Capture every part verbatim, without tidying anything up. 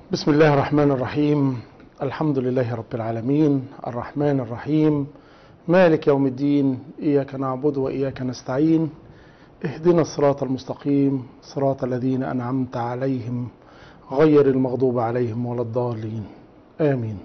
بسم الله الرحمن الرحيم. الحمد لله رب العالمين، الرحمن الرحيم، مالك يوم الدين، إياك نعبد وإياك نستعين، اهدنا الصراط المستقيم، صراط الذين أنعمت عليهم غير المغضوب عليهم ولا الضالين، آمين.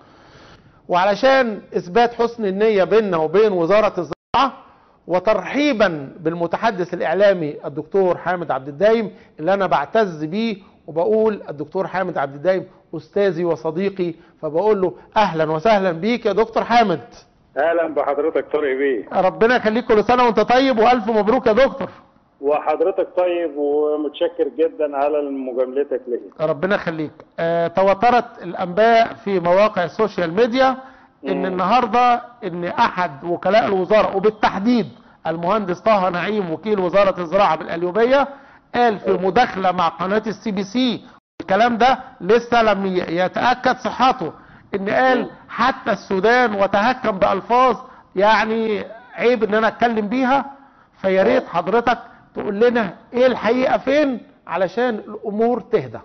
وعلشان إثبات حسن النية بيننا وبين وزارة الزراعة، وترحيبا بالمتحدث الإعلامي الدكتور حامد عبد الدايم اللي أنا بعتز بيه، وبقول الدكتور حامد عبد الدايم أستاذي وصديقي، فبقول له أهلا وسهلا بيك يا دكتور حامد. اهلا بحضرتك طارق بيه. ربنا يخليك، كل سنة وانت طيب والف مبروك يا دكتور. وحضرتك طيب، ومتشكر جدا على مجاملتك لي. ربنا يخليك. آه، تواترت الانباء في مواقع السوشيال ميديا ان مم. النهارده ان احد وكلاء الوزاره وبالتحديد المهندس طه نعيم وكيل وزاره الزراعه بالقليوبيه قال في مداخله مع قناه السي بي سي، الكلام ده لسه لم يتاكد صحته، ان قال حتى السودان، وتهكم بالفاظ يعني عيب ان انا اتكلم بيها. فيا ريت حضرتك تقول لنا ايه الحقيقه فين علشان الامور تهدى.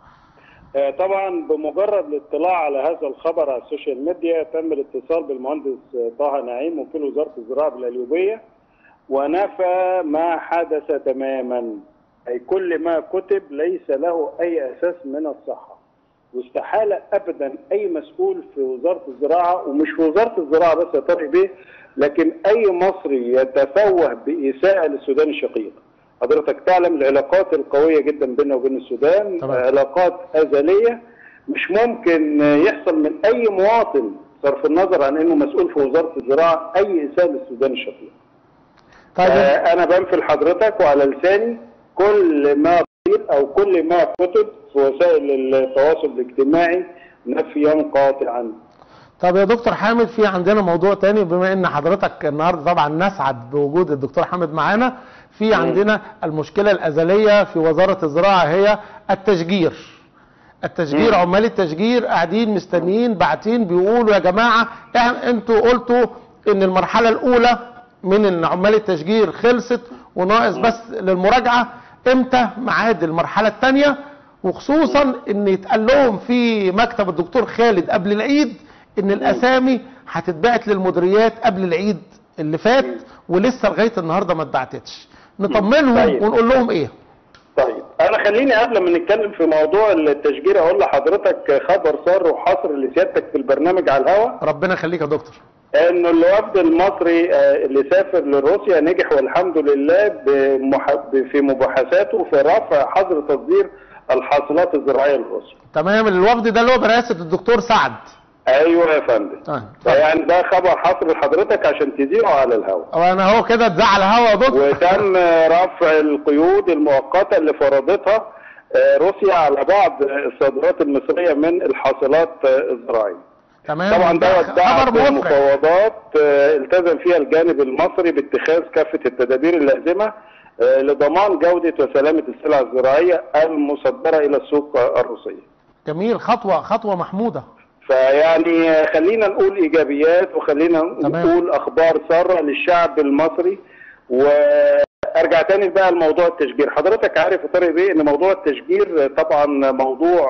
طبعا بمجرد الاطلاع على هذا الخبر على السوشيال ميديا تم الاتصال بالمهندس طه نعيم وكيل وزاره الزراعه بالقليوبيه، ونفى ما حدث تماما، اي كل ما كتب ليس له اي اساس من الصحه، واستحاله ابدا اي مسؤول في وزاره الزراعه، ومش في وزاره الزراعه بس يا طارق بيه، لكن اي مصري يتفوه باساءه للسودان الشقيق. حضرتك تعلم العلاقات القويه جدا بيننا وبين السودان، طبعا. علاقات ازليه، مش ممكن يحصل من اي مواطن صرف النظر عن انه مسؤول في وزاره الزراعه اي اساءه للسودان الشقيق. طيب. آه انا بنفي لحضرتك وعلى لساني كل ما قيل او كل ما كتب في وسائل التواصل الاجتماعي نفيا قاطعا. طب يا دكتور حامد، في عندنا موضوع تاني، بما ان حضرتك النهارده طبعا نسعد بوجود الدكتور حامد معانا. في عندنا المشكله الازليه في وزاره الزراعه هي التشجير. التشجير، عمال التشجير قاعدين مستنيين باعتين بيقولوا يا جماعه انتوا قلتوا ان المرحله الاولى من عمال التشجير خلصت وناقص بس للمراجعه، امتى ميعاد المرحله الثانيه؟ وخصوصا ان يتقال لهم في مكتب الدكتور خالد قبل العيد ان الاسامي هتتبعت للمديريات قبل العيد اللي فات، ولسه لغايه النهارده ما اتبعتتش. نطمنهم طيب. ونقول لهم ايه؟ طيب انا خليني قبل ما نتكلم في موضوع التشجير اقول لحضرتك خبر سار وحصر لسيادتك في البرنامج على الهواء. ربنا يخليك يا دكتور. انه الوفد المصري اللي سافر لروسيا نجح والحمد لله في مباحثاته في رفع حظر تصدير الحاصلات الزراعيه لروسيا. تمام. الوفد ده اللي هو برئاسه الدكتور سعد. ايوه يا فندم. طيب. يعني ده خبر حصر لحضرتك عشان تذيعه على الهواء. وانا هو كده اتذاع على الهواء يا دكتور. وتم رفع القيود المؤقته اللي فرضتها روسيا على بعض الصادرات المصريه من الحاصلات الزراعيه. تمام. طبعا ده ودعت مفاوضات التزم فيها الجانب المصري باتخاذ كافه التدابير اللازمه لضمان جوده وسلامه السلع الزراعيه المصدره الى السوق الروسيه. جميل، خطوه خطوه محموده. فيعني خلينا نقول ايجابيات وخلينا تمام. نقول اخبار ساره للشعب المصري. وارجع تاني بقى لموضوع التشجير. حضرتك عارف يا طارق بيه ان موضوع التشجير طبعا موضوع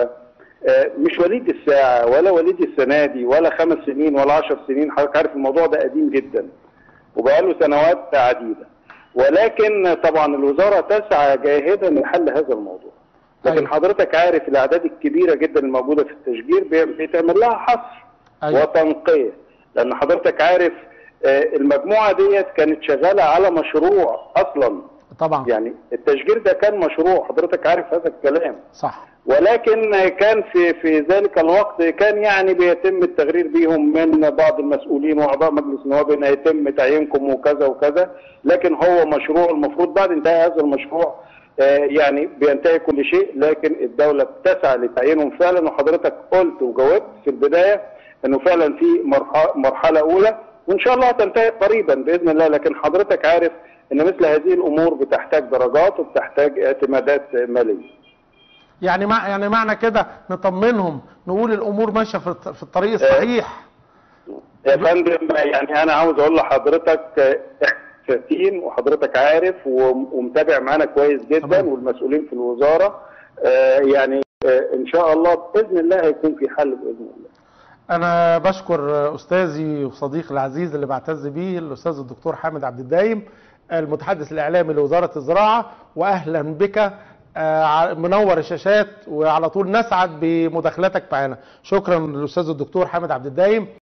مش وليد الساعه ولا وليد السنه دي ولا خمس سنين ولا عشر سنين. حضرتك عارف الموضوع ده قديم جدا وبقاله سنوات عديده، ولكن طبعا الوزاره تسعى جاهدا لحل هذا الموضوع. لكن أيوة. حضرتك عارف الاعداد الكبيره جدا الموجوده في التشجير بيتعمل لها حصر أيوة. وتنقيه، لان حضرتك عارف المجموعه ديت كانت شغاله على مشروع اصلا. طبعا يعني التشجير ده كان مشروع، حضرتك عارف هذا الكلام. صح. ولكن كان في في ذلك الوقت كان يعني بيتم التغرير بيهم من بعض المسؤولين واعضاء مجلس النواب ان يتم تعيينكم وكذا وكذا، لكن هو مشروع المفروض بعد انتهاء هذا المشروع يعني بينتهي كل شيء، لكن الدولة بتسعى لتعيينهم فعلا. وحضرتك قلت وجاوبت في البداية انه فعلا في مرحلة اولى وان شاء الله تنتهي قريبا باذن الله. لكن حضرتك عارف ان مثل هذه الامور بتحتاج درجات وبتحتاج اعتمادات مالية. يعني مع يعني معنى كده نطمنهم نقول الامور ماشية في الطريق الصحيح. يا فندم يعني انا عاوز اقول لحضرتك ثلاثين وحضرتك عارف ومتابع معانا كويس جدا، والمسؤولين في الوزاره يعني ان شاء الله باذن الله هيكون في حل باذن الله. انا بشكر استاذي وصديقي العزيز اللي بعتز بيه الاستاذ الدكتور حامد عبد الدايم المتحدث الاعلامي لوزاره الزراعه، واهلا بك منور الشاشات، وعلى طول نسعد بمداخلتك معنا. شكرا للاستاذ الدكتور حامد عبد الدايم.